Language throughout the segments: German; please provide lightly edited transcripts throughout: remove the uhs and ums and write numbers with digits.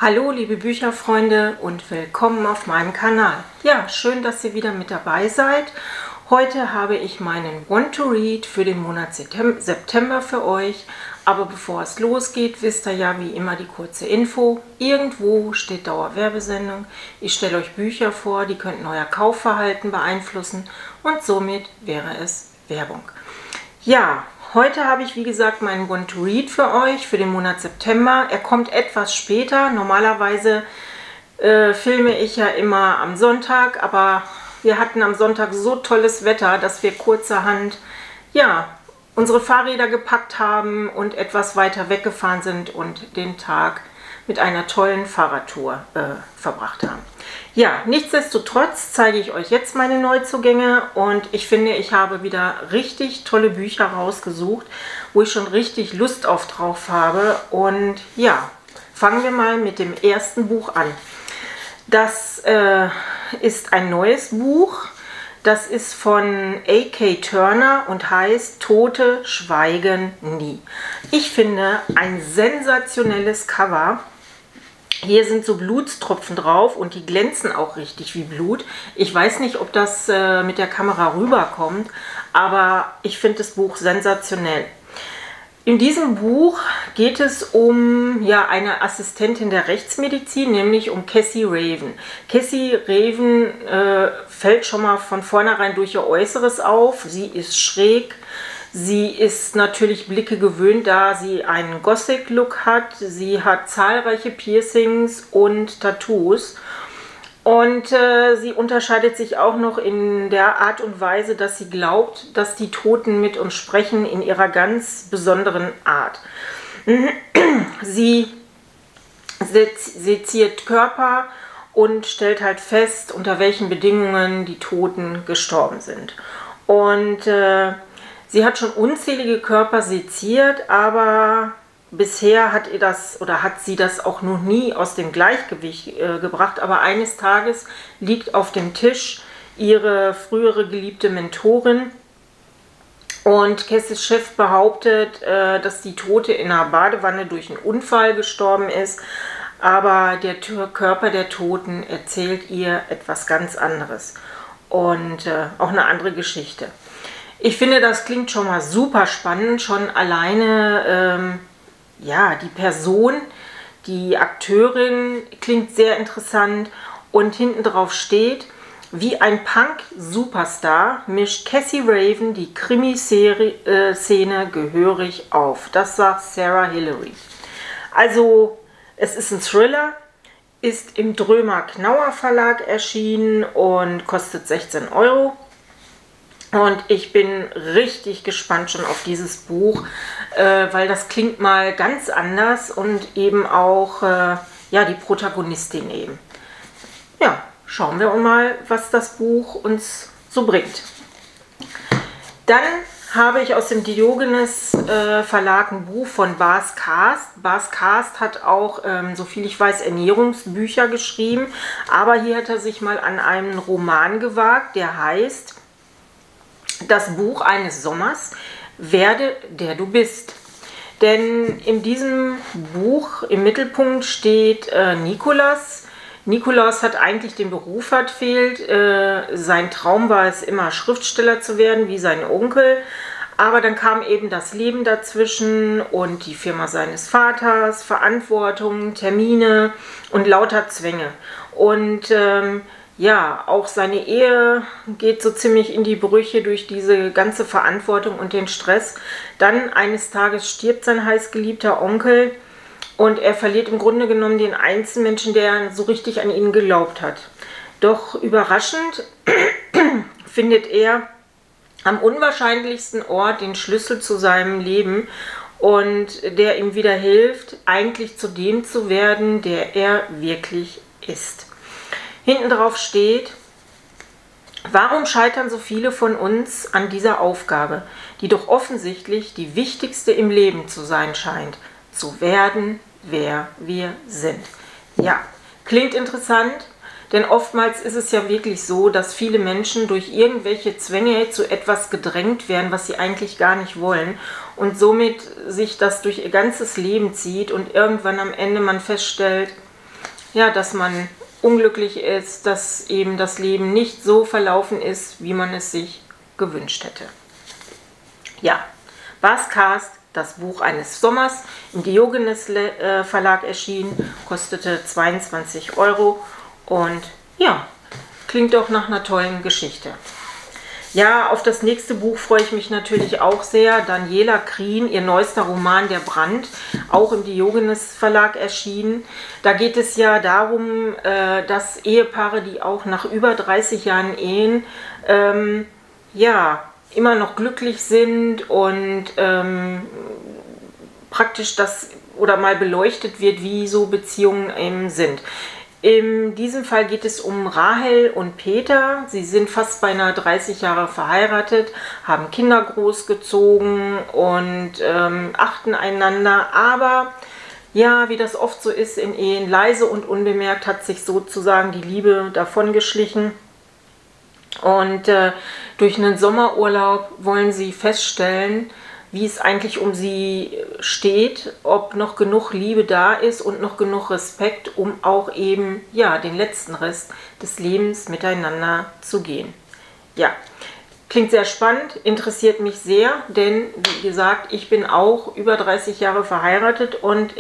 Hallo liebe Bücherfreunde und willkommen auf meinem Kanal. Ja, schön, dass ihr wieder mit dabei seid. Heute habe ich meinen Want to Read für den Monat September für euch. Aber bevor es losgeht, wisst ihr ja wie immer die kurze Info. Irgendwo steht Dauerwerbesendung. Ich stelle euch Bücher vor, die könnten euer Kaufverhalten beeinflussen und somit wäre es Werbung. Ja, heute habe ich wie gesagt meinen Want to Read für euch für den Monat September. Er kommt etwas später. Normalerweise filme ich ja immer am Sonntag, aber wir hatten am Sonntag so tolles Wetter, dass wir kurzerhand ja, unsere Fahrräder gepackt haben und etwas weiter weggefahren sind und den Tag mit einer tollen Fahrradtour verbracht haben. Ja, nichtsdestotrotz zeige ich euch jetzt meine Neuzugänge und ich finde, ich habe wieder richtig tolle Bücher rausgesucht, wo ich schon richtig Lust drauf habe. Und ja, fangen wir mal mit dem ersten Buch an. Das ist ein neues Buch. Das ist von A.K. Turner und heißt Tote schweigen nie. Ich finde, ein sensationelles Cover. Hier sind so Blutstropfen drauf und die glänzen auch richtig wie Blut. Ich weiß nicht, ob das mit der Kamera rüberkommt, aber ich finde das Buch sensationell. In diesem Buch geht es um ja, eine Assistentin der Rechtsmedizin, nämlich um Cassie Raven. Cassie Raven fällt schon mal von vornherein durch ihr Äußeres auf. Sie ist schräg. Sie ist natürlich Blicke gewöhnt, da sie einen Gothic-Look hat. Sie hat zahlreiche Piercings und Tattoos. Und sie unterscheidet sich auch noch in der Art und Weise, dass sie glaubt, dass die Toten mit uns sprechen in ihrer ganz besonderen Art. Sie seziert Körper und stellt halt fest, unter welchen Bedingungen die Toten gestorben sind. Und sie hat schon unzählige Körper seziert, aber bisher hat sie das auch noch nie aus dem Gleichgewicht gebracht. Aber eines Tages liegt auf dem Tisch ihre frühere geliebte Mentorin und Cassies Chef behauptet, dass die Tote in einer Badewanne durch einen Unfall gestorben ist. Aber der Körper der Toten erzählt ihr etwas ganz anderes und auch eine andere Geschichte. Ich finde, das klingt schon mal super spannend, schon alleine, ja, die Person, die Akteurin klingt sehr interessant und hinten drauf steht, wie ein Punk-Superstar mischt Cassie Raven die Krimi-Szene gehörig auf. Das sagt Sarah Hillary. Also, es ist ein Thriller, ist im Drömer-Knauer Verlag erschienen und kostet 16 €. Und ich bin richtig gespannt schon auf dieses Buch, weil das klingt mal ganz anders und eben auch ja, die Protagonistin eben. Ja, schauen wir mal, was das Buch uns so bringt. Dann habe ich aus dem Diogenes Verlag ein Buch von Bas Kast. Bas Kast hat auch, soviel ich weiß, Ernährungsbücher geschrieben, aber hier hat er sich mal an einen Roman gewagt, der heißt Das Buch eines Sommers, werde der du bist. Denn in diesem Buch im Mittelpunkt steht Nikolaus. Nikolaus hat eigentlich den Beruf verfehlt. Sein Traum war es immer, Schriftsteller zu werden, wie sein Onkel. Aber dann kam eben das Leben dazwischen und die Firma seines Vaters, Verantwortung, Termine und lauter Zwänge. Und ja, auch seine Ehe geht so ziemlich in die Brüche durch diese ganze Verantwortung und den Stress. Dann eines Tages stirbt sein heißgeliebter Onkel und er verliert im Grunde genommen den einzigen Menschen, der so richtig an ihn geglaubt hat. Doch überraschend findet er am unwahrscheinlichsten Ort den Schlüssel zu seinem Leben und der ihm wieder hilft, eigentlich zu dem zu werden, der er wirklich ist. Hinten drauf steht, warum scheitern so viele von uns an dieser Aufgabe, die doch offensichtlich die wichtigste im Leben zu sein scheint, zu werden, wer wir sind. Ja, klingt interessant, denn oftmals ist es ja wirklich so, dass viele Menschen durch irgendwelche Zwänge zu etwas gedrängt werden, was sie eigentlich gar nicht wollen und somit sich das durch ihr ganzes Leben zieht und irgendwann am Ende man feststellt, ja, dass man unglücklich ist, dass eben das Leben nicht so verlaufen ist, wie man es sich gewünscht hätte. Ja, Bas Kast, das Buch eines Sommers, im Diogenes Verlag erschienen, kostete 22 € und ja, klingt doch nach einer tollen Geschichte. Ja, auf das nächste Buch freue ich mich natürlich auch sehr. Daniela Krien, ihr neuester Roman Der Brand, auch im Diogenes Verlag erschienen. Da geht es ja darum, dass Ehepaare, die auch nach über 30 Jahren Ehen, ja, immer noch glücklich sind und praktisch das oder mal beleuchtet wird, wie so Beziehungen eben sind. In diesem Fall geht es um Rahel und Peter. Sie sind fast beinahe 30 Jahre verheiratet, haben Kinder großgezogen und achten einander. Aber ja, wie das oft so ist in Ehen, leise und unbemerkt hat sich sozusagen die Liebe davongeschlichen. Und durch einen Sommerurlaub wollen sie feststellen, wie es eigentlich um sie steht, ob noch genug Liebe da ist und noch genug Respekt, um auch eben ja, den letzten Rest des Lebens miteinander zu gehen. Ja, klingt sehr spannend, interessiert mich sehr, denn wie gesagt, ich bin auch über 30 Jahre verheiratet und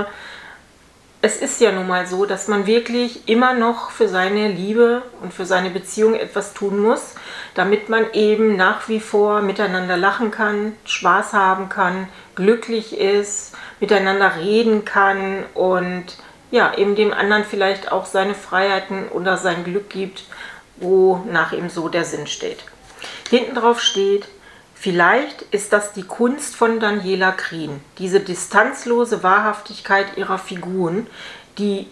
es ist ja nun mal so, dass man wirklich immer noch für seine Liebe und für seine Beziehung etwas tun muss, damit man eben nach wie vor miteinander lachen kann, Spaß haben kann, glücklich ist, miteinander reden kann und ja, eben dem anderen vielleicht auch seine Freiheiten oder sein Glück gibt, wonach ihm so der Sinn steht. Hinten drauf steht: Vielleicht ist das die Kunst von Daniela Krien, diese distanzlose Wahrhaftigkeit ihrer Figuren, die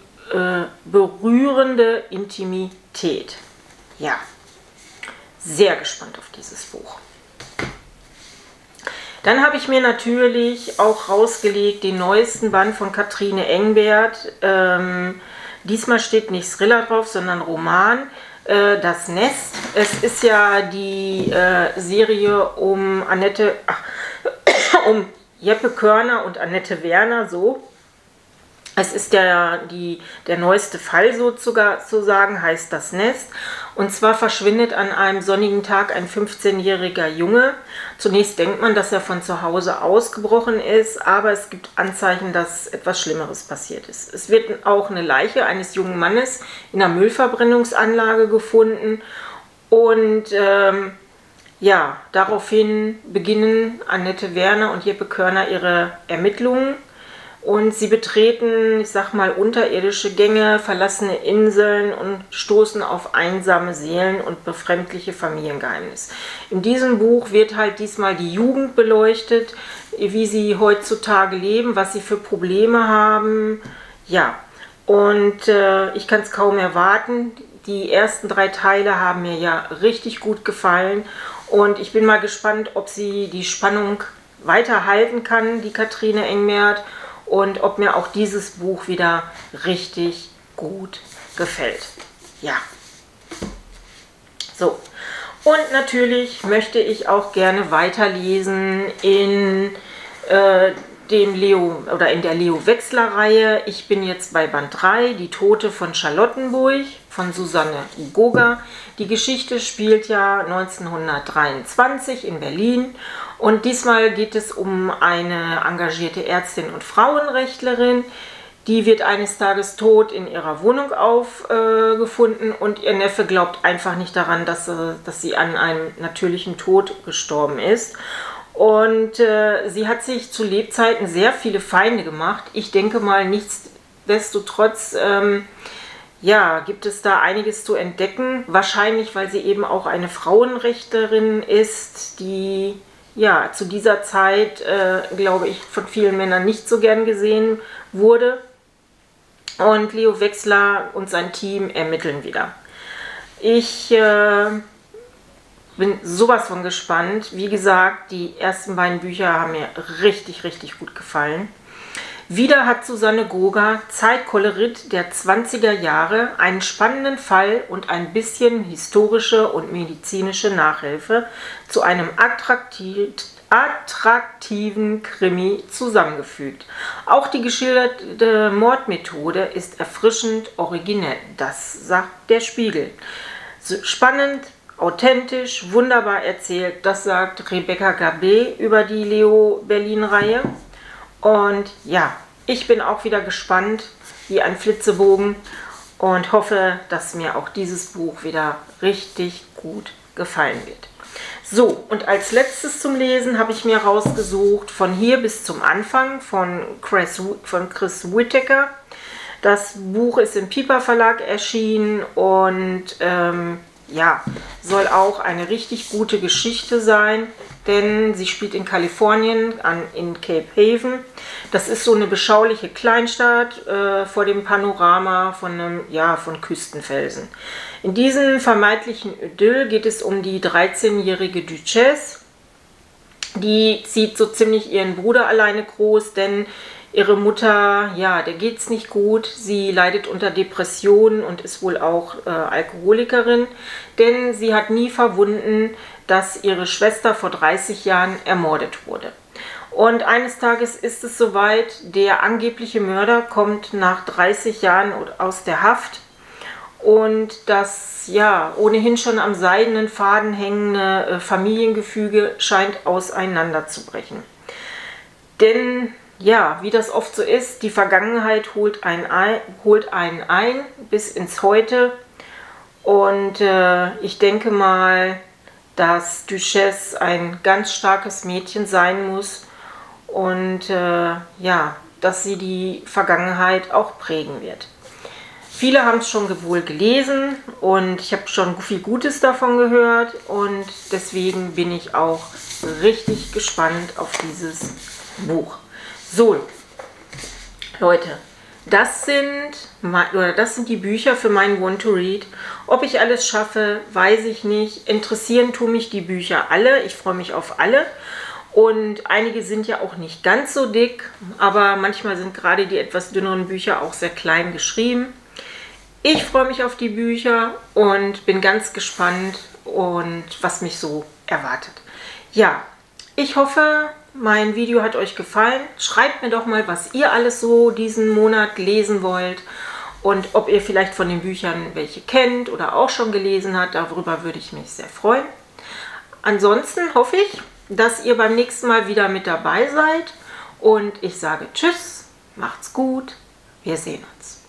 berührende Intimität. Ja, sehr gespannt auf dieses Buch. Dann habe ich mir natürlich auch rausgelegt den neuesten Band von Katrine Engbert. Diesmal steht nicht Thriller drauf, sondern Roman. Das Nest. Es ist ja die Serie um um Jeppe Körner und Annette Werner, so. Es ist der neueste Fall sozusagen, heißt Das Nest. Und zwar verschwindet an einem sonnigen Tag ein 15-jähriger Junge. Zunächst denkt man, dass er von zu Hause ausgebrochen ist, aber es gibt Anzeichen, dass etwas Schlimmeres passiert ist. Es wird auch eine Leiche eines jungen Mannes in einer Müllverbrennungsanlage gefunden. Und ja, daraufhin beginnen Annette Werner und Jeppe Körner ihre Ermittlungen. Und sie betreten, ich sag mal, unterirdische Gänge, verlassene Inseln und stoßen auf einsame Seelen und befremdliche Familiengeheimnisse. In diesem Buch wird halt diesmal die Jugend beleuchtet, wie sie heutzutage leben, was sie für Probleme haben. Ja, und ich kann es kaum erwarten. Die ersten 3 Teile haben mir ja richtig gut gefallen. Und ich bin mal gespannt, ob sie die Spannung weiterhalten kann, die Katrine Engbert. Und ob mir auch dieses Buch wieder richtig gut gefällt. Ja. So. Und natürlich möchte ich auch gerne weiterlesen in in der Leo Wechsler-Reihe. Ich bin jetzt bei Band 3, Die Tote von Charlottenburg von Susanne Goga. Die Geschichte spielt ja 1923 in Berlin. Und diesmal geht es um eine engagierte Ärztin und Frauenrechtlerin. Die wird eines Tages tot in ihrer Wohnung aufgefunden und ihr Neffe glaubt einfach nicht daran, dass sie an einem natürlichen Tod gestorben ist. Und sie hat sich zu Lebzeiten sehr viele Feinde gemacht. Ich denke mal, nichtsdestotrotz ja, gibt es da einiges zu entdecken. Wahrscheinlich, weil sie eben auch eine Frauenrechtlerin ist, die ja zu dieser Zeit, glaube ich, von vielen Männern nicht so gern gesehen wurde. Und Leo Wechsler und sein Team ermitteln wieder. Ich bin sowas von gespannt. Wie gesagt, die ersten beiden Bücher haben mir richtig, richtig gut gefallen. Wieder hat Susanne Goga, Zeitkolorit der 20er Jahre, einen spannenden Fall und ein bisschen historische und medizinische Nachhilfe zu einem attraktiven Krimi zusammengefügt. Auch die geschilderte Mordmethode ist erfrischend originell. Das sagt der Spiegel. Spannend, authentisch, wunderbar erzählt. Das sagt Rebecca Gabé über die Leo Berlin-Reihe. Und ja, ich bin auch wieder gespannt wie ein Flitzebogen und hoffe, dass mir auch dieses Buch wieder richtig gut gefallen wird. So, und als letztes zum Lesen habe ich mir rausgesucht Von hier bis zum Anfang von Chris Whittaker. Das Buch ist im Piper Verlag erschienen und ja, soll auch eine richtig gute Geschichte sein, denn sie spielt in Kalifornien, in Cape Haven. Das ist so eine beschauliche Kleinstadt vor dem Panorama von Küstenfelsen. In diesem vermeintlichen Idyll geht es um die 13-jährige Duchesse. Die zieht so ziemlich ihren Bruder alleine groß, denn ihre Mutter, ja, der geht's nicht gut. Sie leidet unter Depressionen und ist wohl auch Alkoholikerin, denn sie hat nie verwunden, dass ihre Schwester vor 30 Jahren ermordet wurde. Und eines Tages ist es soweit, der angebliche Mörder kommt nach 30 Jahren aus der Haft und das ja ohnehin schon am seidenen Faden hängende Familiengefüge scheint auseinanderzubrechen. Denn ja, wie das oft so ist, die Vergangenheit holt einen ein bis ins Heute. Und ich denke mal, dass Duchesse ein ganz starkes Mädchen sein muss und ja, dass sie die Vergangenheit auch prägen wird. Viele haben es schon wohl gelesen und ich habe schon viel Gutes davon gehört und deswegen bin ich auch richtig gespannt auf dieses Buch. So, Leute, das sind die Bücher für meinen Want to Read. Ob ich alles schaffe, weiß ich nicht. Interessieren tun mich die Bücher alle. Ich freue mich auf alle. Und einige sind ja auch nicht ganz so dick, aber manchmal sind gerade die etwas dünneren Bücher auch sehr klein geschrieben. Ich freue mich auf die Bücher und bin ganz gespannt und was mich so erwartet. Ja, ich hoffe, mein Video hat euch gefallen. Schreibt mir doch mal, was ihr alles so diesen Monat lesen wollt und ob ihr vielleicht von den Büchern welche kennt oder auch schon gelesen habt. Darüber würde ich mich sehr freuen. Ansonsten hoffe ich, dass ihr beim nächsten Mal wieder mit dabei seid und ich sage Tschüss, macht's gut, wir sehen uns.